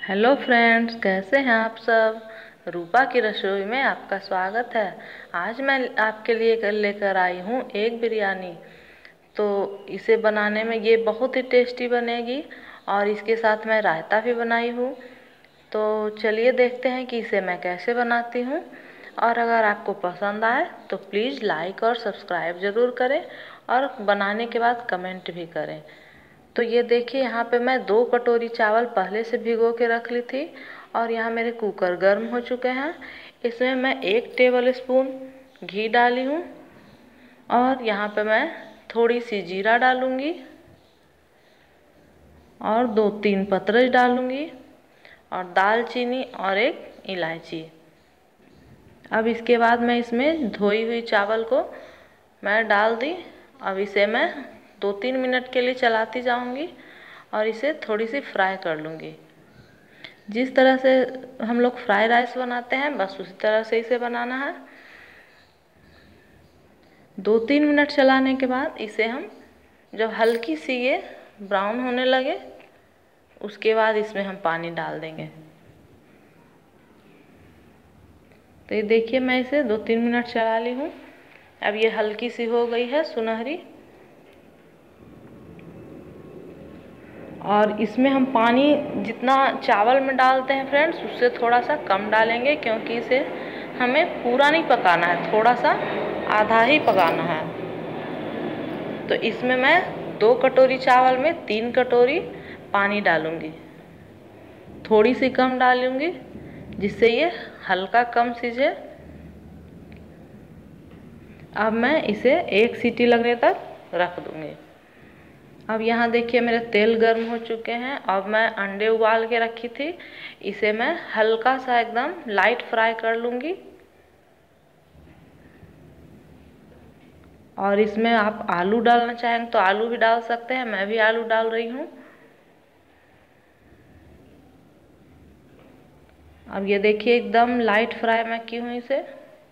Hello friends, कैसे हैं आप सब। रूपा की रसोई में आपका स्वागत है। आज मैं आपके लिए लेकर आई हूँ एक बिरयानी। तो इसे बनाने में ये बहुत ही टेस्टी बनेगी और इसके साथ मैं रायता भी बनाई हूँ। तो चलिए देखते हैं कि इसे मैं कैसे बनाती हूँ। और अगर आपको पसंद आए तो प्लीज़ लाइक और सब्सक्राइब ज़रूर करें और बनाने के बाद कमेंट भी करें। तो ये देखिए, यहाँ पे मैं 2 कटोरी चावल पहले से भिगो के रख ली थी और यहाँ मेरे कुकर गर्म हो चुके हैं। इसमें मैं 1 टेबल स्पून घी डाली हूँ और यहाँ पे मैं थोड़ी सी जीरा डालूँगी और 2-3 पतरज डालूँगी और दालचीनी और एक इलायची। अब इसके बाद मैं इसमें धोई हुई चावल को मैं डाल दी। अब इसे मैं 2-3 मिनट के लिए चलाती जाऊंगी और इसे थोड़ी सी फ्राई कर लूँगी। जिस तरह से हम लोग फ्राई राइस बनाते हैं बस उसी तरह से इसे बनाना है। 2-3 मिनट चलाने के बाद इसे हम जब हल्की सी ये ब्राउन होने लगे उसके बाद इसमें हम पानी डाल देंगे। तो ये देखिए, मैं इसे 2-3 मिनट चला ली हूँ। अब ये हल्की सी हो गई है सुनहरी। और इसमें हम पानी जितना चावल में डालते हैं फ्रेंड्स उससे थोड़ा सा कम डालेंगे, क्योंकि इसे हमें पूरा नहीं पकाना है, थोड़ा सा आधा ही पकाना है। तो इसमें मैं 2 कटोरी चावल में 3 कटोरी पानी डालूंगी। थोड़ी सी कम डालूंगी जिससे ये हल्का कम सीझे। अब मैं इसे 1 सीटी लगने तक रख दूंगी। अब यहाँ देखिए मेरे तेल गर्म हो चुके हैं। अब मैं अंडे उबाल के रखी थी, इसे मैं हल्का सा एकदम लाइट फ्राई कर लूँगी। और इसमें आप आलू डालना चाहें तो आलू भी डाल सकते हैं, मैं भी आलू डाल रही हूँ। अब ये देखिए एकदम लाइट फ्राई मैं की हूँ इसे।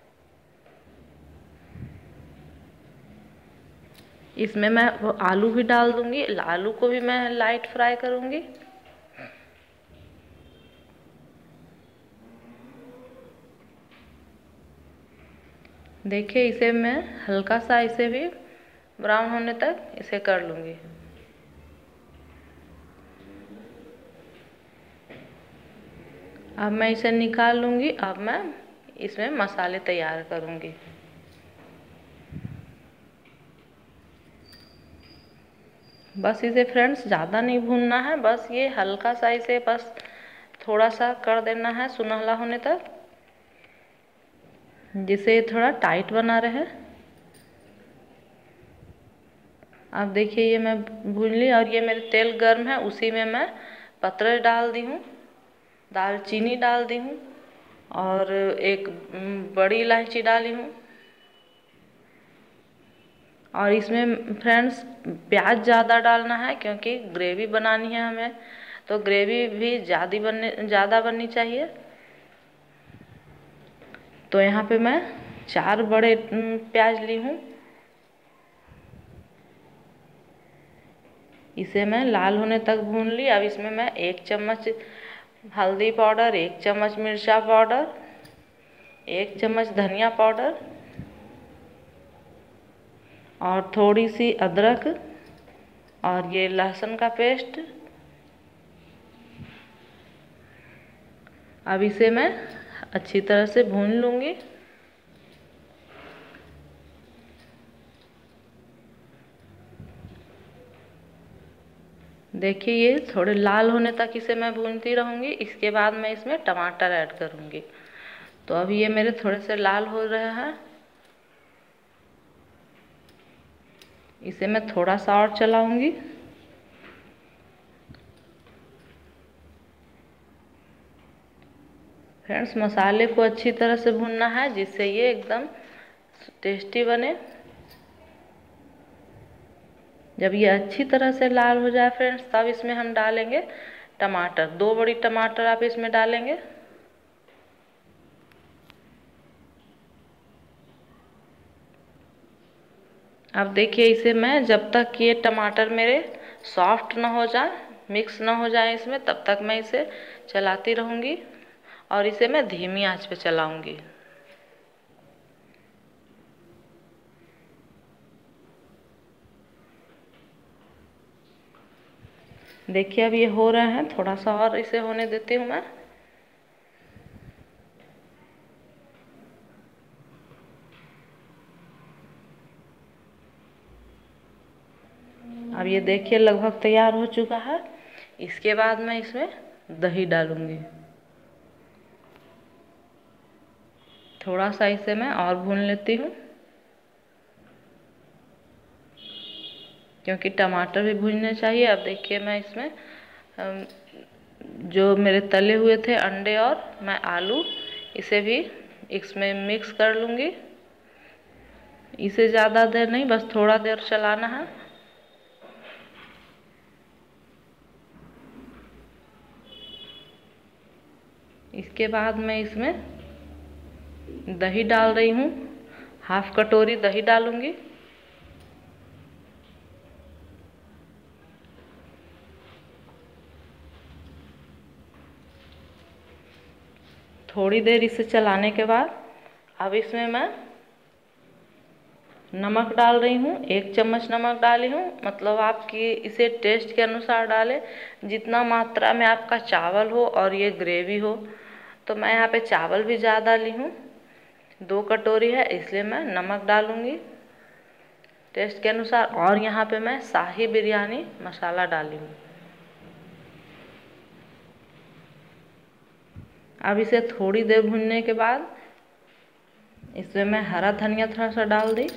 इसमें मैं आलू भी डाल दूँगी, आलू को भी मैं लाइट फ्राई करूँगी। देखिए इसे मैं हल्का सा इसे भी ब्राउन होने तक इसे कर लूँगी। अब मैं इसे निकाल लूँगी। अब मैं इसमें मसाले तैयार करूँगी। बस इसे फ्रेंड्स ज़्यादा नहीं भूनना है, बस ये हल्का सा इसे बस थोड़ा सा कर देना है सुनहला होने तक, जिससे ये थोड़ा टाइट बना रहे। अब देखिए ये मैं भून ली और ये मेरे तेल गर्म है, उसी में मैं पतरस डाल दी हूँ, दालचीनी डाल दी हूँ और एक बड़ी इलायची डाली हूँ। और इसमें फ्रेंड्स प्याज ज़्यादा डालना है क्योंकि ग्रेवी बनानी है हमें, तो ग्रेवी भी ज़्यादा बननी चाहिए। तो यहाँ पे मैं 4 बड़े प्याज ली हूँ। इसे मैं लाल होने तक भून ली। अब इसमें मैं 1 चम्मच हल्दी पाउडर, 1 चम्मच मिर्चा पाउडर, 1 चम्मच धनिया पाउडर और थोड़ी सी अदरक और ये लहसुन का पेस्ट। अब इसे मैं अच्छी तरह से भून लूँगी। देखिए ये थोड़े लाल होने तक इसे मैं भूनती रहूँगी। इसके बाद मैं इसमें टमाटर ऐड करूँगी। तो अभी ये मेरे थोड़े से लाल हो रहे हैं, इसे मैं थोड़ा सा और चलाऊँगी। फ्रेंड्स मसाले को अच्छी तरह से भूनना है जिससे ये एकदम टेस्टी बने। जब ये अच्छी तरह से लाल हो जाए फ्रेंड्स तब इसमें हम डालेंगे टमाटर। 2 बड़ी टमाटर आप इसमें डालेंगे। अब देखिए इसे मैं जब तक ये टमाटर मेरे सॉफ्ट ना हो जाए मिक्स ना हो जाए इसमें, तब तक मैं इसे चलाती रहूँगी और इसे मैं धीमी आंच पे चलाऊँगी। देखिए अब ये हो रहे हैं, थोड़ा सा और इसे होने देती हूँ मैं। अब ये देखिए लगभग तैयार हो चुका है। इसके बाद मैं इसमें दही डालूंगी। थोड़ा सा इसे मैं और भून लेती हूँ, क्योंकि टमाटर भी भूनने चाहिए। अब देखिए मैं इसमें जो मेरे तले हुए थे अंडे और मैं आलू, इसे भी इसमें मिक्स कर लूँगी। इसे ज़्यादा देर नहीं, बस थोड़ा देर चलाना है। इसके बाद मैं इसमें दही डाल रही हूँ, हाफ कटोरी दही डालूँगी। थोड़ी देर इसे चलाने के बाद अब इसमें मैं नमक डाल रही हूँ। 1 चम्मच नमक डाली हूँ, मतलब आपकी इसे टेस्ट के अनुसार डालें, जितना मात्रा में आपका चावल हो और ये ग्रेवी हो। तो मैं यहाँ पे चावल भी ज़्यादा ली हूँ, 2 कटोरी है, इसलिए मैं नमक डालूँगी टेस्ट के अनुसार। और यहाँ पे मैं शाही बिरयानी मसाला डाली हूँ। अब इसे थोड़ी देर भूनने के बाद इसमें मैं हरा धनिया थोड़ा सा डाल दी।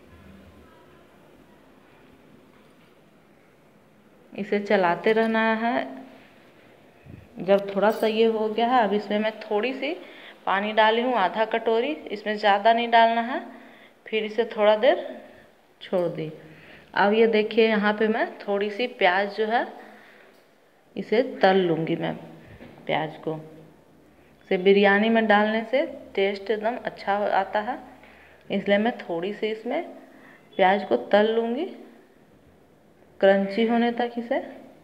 इसे चलाते रहना है। जब थोड़ा सा ये हो गया है, अब इसमें मैं थोड़ी सी पानी डाली हूँ, आधा कटोरी, इसमें ज़्यादा नहीं डालना है। फिर इसे थोड़ा देर छोड़ दी। अब ये देखिए यहाँ पे मैं थोड़ी सी प्याज जो है इसे तल लूँगी मैं। प्याज को इसे बिरयानी में डालने से टेस्ट एकदम अच्छा आता है, इसलिए मैं थोड़ी सी इसमें प्याज को तल लूँगी, क्रंची होने तक इसे।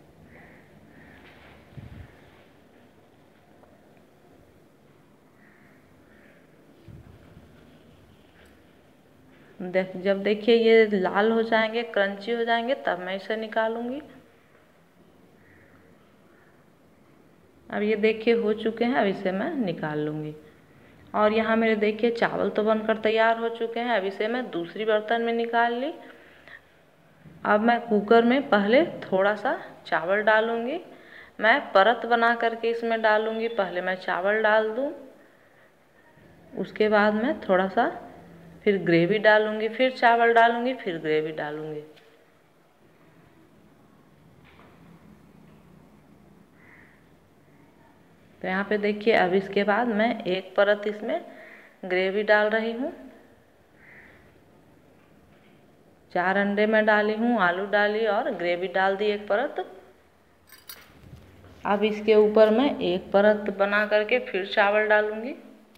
जब देखिए ये लाल हो जाएंगे, क्रंची हो जाएंगे, तब मैं इसे निकालूंगी। अब ये देखिए हो चुके हैं, अब इसे मैं निकाल लूँगी। और यहाँ मेरे देखिए चावल तो बनकर तैयार हो चुके हैं। अब इसे मैं दूसरी बर्तन में निकाल ली। अब मैं कुकर में पहले थोड़ा सा चावल डालूँगी। मैं परत बना करके इसमें डालूँगी। पहले मैं चावल डाल दूँ, उसके बाद मैं थोड़ा सा फिर ग्रेवी डालूँगी, फिर चावल डालूँगी, फिर ग्रेवी डालूँगी। तो यहाँ पे देखिए अब इसके बाद मैं एक परत इसमें ग्रेवी डाल रही हूँ। 4 अंडे मैं डाली हूँ, आलू डाली और ग्रेवी डाल दी एक परत। अब इसके ऊपर मैं एक परत बना करके फिर चावल डालूँगी।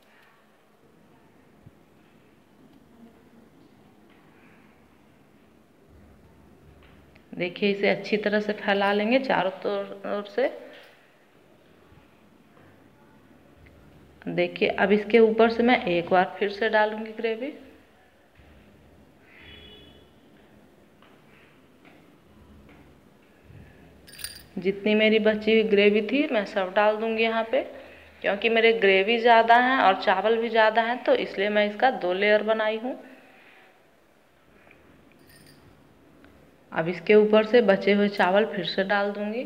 देखिए इसे अच्छी तरह से फैला लेंगे चारों ओर से। देखिए अब इसके ऊपर से मैं एक बार फिर से डालूँगी ग्रेवी। जितनी मेरी बची हुई ग्रेवी थी मैं सब डाल दूँगी यहाँ पे, क्योंकि मेरे ग्रेवी ज़्यादा हैं और चावल भी ज़्यादा हैं, तो इसलिए मैं इसका 2 लेयर बनाई हूँ। अब इसके ऊपर से बचे हुए चावल फिर से डाल दूँगी।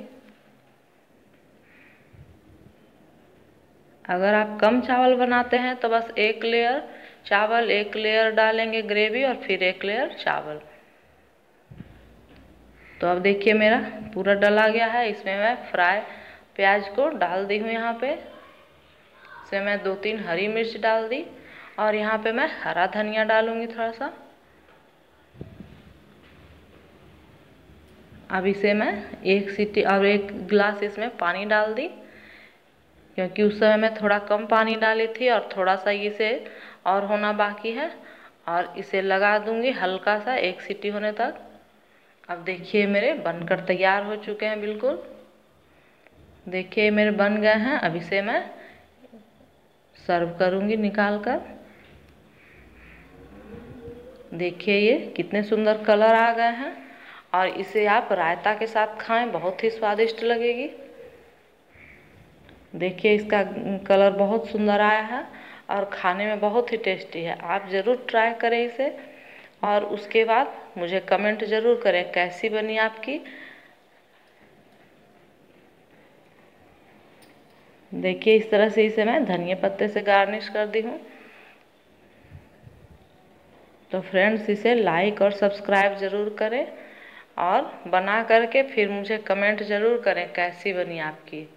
अगर आप कम चावल बनाते हैं तो बस 1 लेयर चावल, 1 लेयर डालेंगे ग्रेवी और फिर 1 लेयर चावल। तो अब देखिए मेरा पूरा डला गया है। इसमें मैं फ्राई प्याज को डाल दी हूँ। यहाँ पे इसमें मैं 2-3 हरी मिर्च डाल दी और यहाँ पे मैं हरा धनिया डालूँगी थोड़ा सा। अब इसे मैं 1 सीटी और 1 गिलास इसमें पानी डाल दी, क्योंकि उस समय मैं थोड़ा कम पानी डाली थी और थोड़ा सा इसे और होना बाकी है। और इसे लगा दूँगी हल्का सा 1 सीटी होने तक। अब देखिए मेरे बनकर तैयार हो चुके हैं बिल्कुल। देखिए मेरे बन गए हैं। अब इसे मैं सर्व करूँगी निकाल कर। देखिए ये कितने सुंदर कलर आ गए हैं और इसे आप रायता के साथ खाएं, बहुत ही स्वादिष्ट लगेगी। देखिए इसका कलर बहुत सुंदर आया है और खाने में बहुत ही टेस्टी है। आप ज़रूर ट्राई करें इसे और उसके बाद मुझे कमेंट ज़रूर करें कैसी बनी आपकी। देखिए इस तरह से इसे मैं धनिया पत्ते से गार्निश कर दी हूँ। तो फ्रेंड्स इसे लाइक और सब्सक्राइब ज़रूर करें और बना करके फिर मुझे कमेंट ज़रूर करें कैसी बनी आपकी।